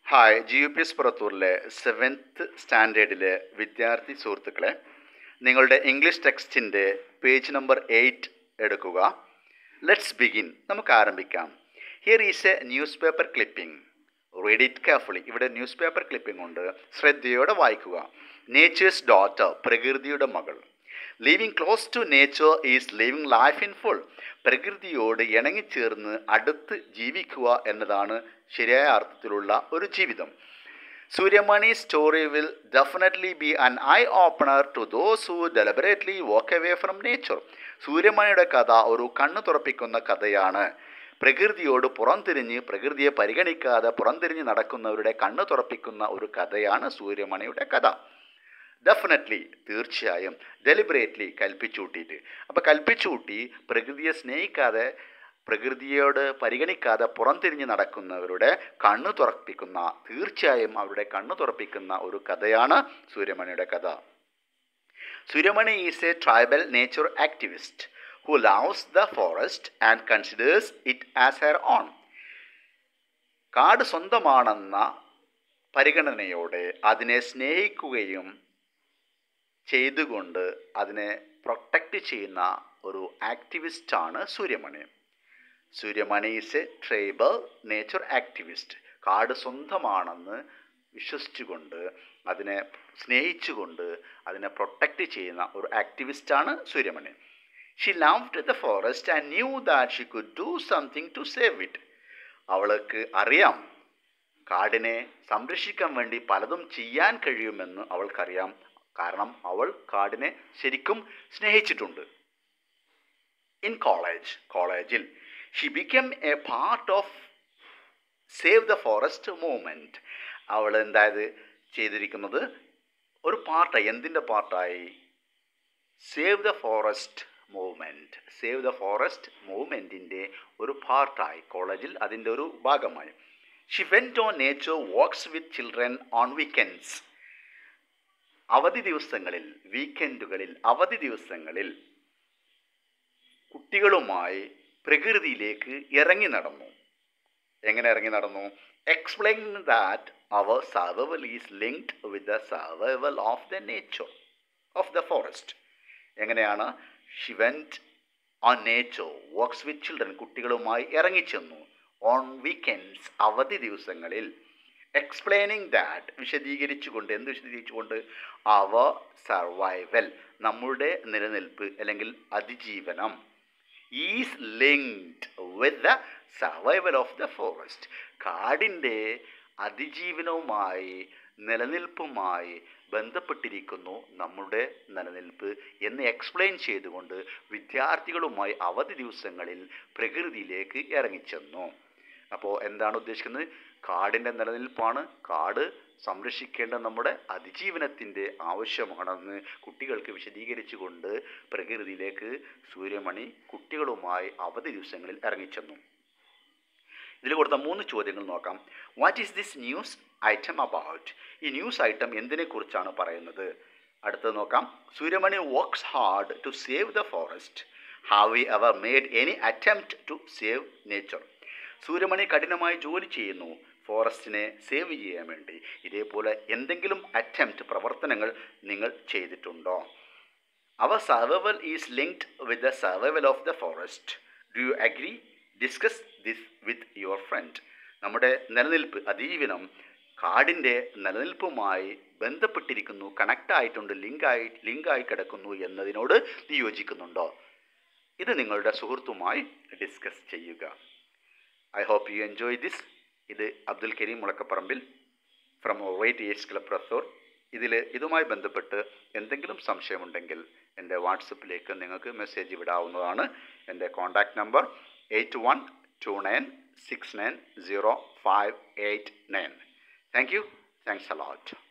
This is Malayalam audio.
ഹായ് GUPS പുറത്തൂരിലെ 7th സ്റ്റാൻഡേർഡിലെ വിദ്യാർത്ഥി സുഹൃത്തുക്കളെ, നിങ്ങളുടെ ഇംഗ്ലീഷ് ടെക്സ്റ്റിൻ്റെ പേജ് നമ്പർ 8 എടുക്കുക. Let's begin. നമുക്ക് ആരംഭിക്കാം. Here is a newspaper clipping. Read it carefully. ഇവിടെ ന്യൂസ് പേപ്പർ ക്ലിപ്പിംഗ് ഉണ്ട്, ശ്രദ്ധയോടെ വായിക്കുക. നേച്ചേഴ്സ് ഡോട്ടർ, പ്രകൃതിയുടെ മകൾ. Living close to nature is living life in full. പ്രകൃതിയോട് ഇണങ്ങിച്ചേർന്ന് അടുത്ത് ജീവിക്കുക എന്നതാണ് ശരിയായ അർത്ഥത്തിലുള്ള ഒരു ജീവിതം. Suryamani story will definitely be an eye opener to those who deliberately walk away from nature. സൂര്യമണിയുടെ കഥ ഒരു കണ്ണു തുറപ്പിക്കുന്ന കഥയാണ്. പ്രകൃതിയോട് പുറംതിരിഞ്ഞ്, പ്രകൃതിയെ പരിഗണിക്കാതെ പുറംതിരിഞ്ഞ് നടക്കുന്നവരുടെ കണ്ണു തുറപ്പിക്കുന്ന ഒരു കഥയാണ് സൂര്യമണിയുടെ കഥ. ഡെഫിനറ്റ്ലി, തീർച്ചയായും. ഡെലിബറേറ്റ്ലി, കൽപ്പിച്ചൂട്ടിയിട്ട്. അപ്പോൾ കൽപ്പിച്ചൂട്ടി പ്രകൃതിയെ സ്നേഹിക്കാതെ, പ്രകൃതിയോട് പരിഗണിക്കാതെ പുറംതിരിഞ്ഞ് നടക്കുന്നവരുടെ കണ്ണു തുറപ്പിക്കുന്ന, തീർച്ചയായും അവരുടെ കണ്ണു തുറപ്പിക്കുന്ന ഒരു കഥയാണ് സൂര്യമണിയുടെ കഥ. Suryamani is a tribal nature activist who loves the forest and considers it as her own. കാട് സ്വന്തമാണെന്ന പരിഗണനയോടെ അതിനെ സ്നേഹിക്കുകയും ചെയ്തുകൊണ്ട് അതിനെ പ്രൊട്ടക്റ്റ് ചെയ്യുന്ന ഒരു ആക്ടിവിസ്റ്റാണ് സൂര്യമണി. Suryamani is a tribal nature activist. കാട് സ്വന്തമാണെന്ന് വിശ്വസിച്ചുകൊണ്ട്, അതിനെ സ്നേഹിച്ചുകൊണ്ട്, അതിനെ പ്രൊട്ടക്റ്റ് ചെയ്യുന്ന ഒരു ആക്ടിവിസ്റ്റാണ് സൂര്യമണി. She loved the forest and knew that she could do something to save it. അവൾക്ക് അറിയാം, കാടിനെ സംരക്ഷിക്കാൻ വേണ്ടി പലതും ചെയ്യാൻ കഴിയുമെന്ന് അവൾക്കറിയാം. കാരണം അവൾ കാടിനെ ശരിക്കും സ്നേഹിച്ചിട്ടുണ്ട്. ഇൻ കോളേജിൽ she become a part of save the forest movement. അവൾ എന്തായത് ചെയ്തിരിക്കുന്നത്, ഒരു പാർട്ടായി. എന്തിൻ്റെ പാർട്ടായി? Save the forest movement. Save the forest മൂവ്മെൻറ്റിൻ്റെ ഒരു പാർട്ടായി, കോളേജിൽ അതിൻ്റെ ഒരു ഭാഗമായി. She went on nature walks with children on weekends. അവധി ദിവസങ്ങളിൽ, വീക്കെൻഡുകളിൽ, അവധി ദിവസങ്ങളിൽ കുട്ടികളുമായി പ്രകൃതിയിലേക്ക് ഇറങ്ങി നടന്നു. എങ്ങനെ ഇറങ്ങി നടന്നു? Explain that our survival is linked with the survival of the nature of the forest. എങ്ങനെയാണ്? She went on nature walks with children. കുട്ടികളുമായി ഇറങ്ങിച്ചെന്നു. ഓൺ വീക്കെൻഡ്സ്, അവധി ദിവസങ്ങളിൽ. എക്സ്പ്ലെയിനിങ് ദാറ്റ്, വിശദീകരിച്ചുകൊണ്ട്. എന്ത് വിശദീകരിച്ചുകൊണ്ട്? അവർ സർവൈവൽ, നമ്മുടെ നിലനിൽപ്പ് അല്ലെങ്കിൽ അതിജീവനം, is linked with the survival of the forest. കാടിൻ്റെ അതിജീവനവുമായി, നിലനിൽപ്പുമായി ബന്ധപ്പെട്ടിരിക്കുന്നു നമ്മുടെ നിലനിൽപ്പ് എന്ന് എക്സ്പ്ലെയിൻ ചെയ്തുകൊണ്ട് വിദ്യാർത്ഥികളുമായി അവധി ദിവസങ്ങളിൽ പ്രകൃതിയിലേക്ക് ഇറങ്ങിച്ചെന്നു. അപ്പോൾ എന്താണ് ഉദ്ദേശിക്കുന്നത്? കാടിൻ്റെ നിലനിൽപ്പാണ്, കാട് സംരക്ഷിക്കേണ്ട നമ്മുടെ അതിജീവനത്തിൻ്റെ ആവശ്യമാണെന്ന് കുട്ടികൾക്ക് വിശദീകരിച്ചുകൊണ്ട് പ്രകൃതിയിലേക്ക് സൂര്യമണി കുട്ടികളുമായി അവധി ദിവസങ്ങളിൽ ഇറങ്ങിച്ചെന്നു. ഇതിൽ കൊടുത്ത 3 ചോദ്യങ്ങൾ നോക്കാം. What is this news item about? ഈ ന്യൂസ് ഐറ്റം എന്തിനെക്കുറിച്ചാണ് പറയുന്നത്? അടുത്തത് നോക്കാം. Suryamani works hard to save the forest. Have we ever made any attempt to save nature? Suryamani കഠിനമായി ജോലി ചെയ്യുന്നു ഫോറസ്റ്റിനെ സേവ് ചെയ്യാൻ വേണ്ടി. ഇതേപോലെ എന്തെങ്കിലും അറ്റംപ്റ്റ്, പ്രവർത്തനങ്ങൾ നിങ്ങൾ ചെയ്തിട്ടുണ്ടോ? Our survival is linked with the survival of the forest. Do you agree? Discuss this with your friend. നമ്മുടെ നിലനിൽപ്പ്, അതിജീവനം കാടിൻ്റെ നിലനിൽപ്പുമായി ബന്ധപ്പെട്ടിരിക്കുന്നു, കണക്റ്റായിട്ടുണ്ട്, ലിങ്കായി കിടക്കുന്നു എന്നതിനോട് നീ യോജിക്കുന്നുണ്ടോ? ഇത് നിങ്ങളുടെ സുഹൃത്തുമായി ഡിസ്കസ് ചെയ്യുക. I hope you enjoy this. ഇത് Abdul Karim Mulakkaparambil from right age club പ്രസോർ. ഇതുമായി ബന്ധപ്പെട്ട് എന്തെങ്കിലും സംശയമുണ്ടെങ്കിൽ എൻ്റെ വാട്സപ്പിലേക്ക് നിങ്ങൾക്ക് മെസ്സേജ് വിടാവുന്നതാണ്. എൻ്റെ contact number 8129690589. Thank you. Thanks a lot.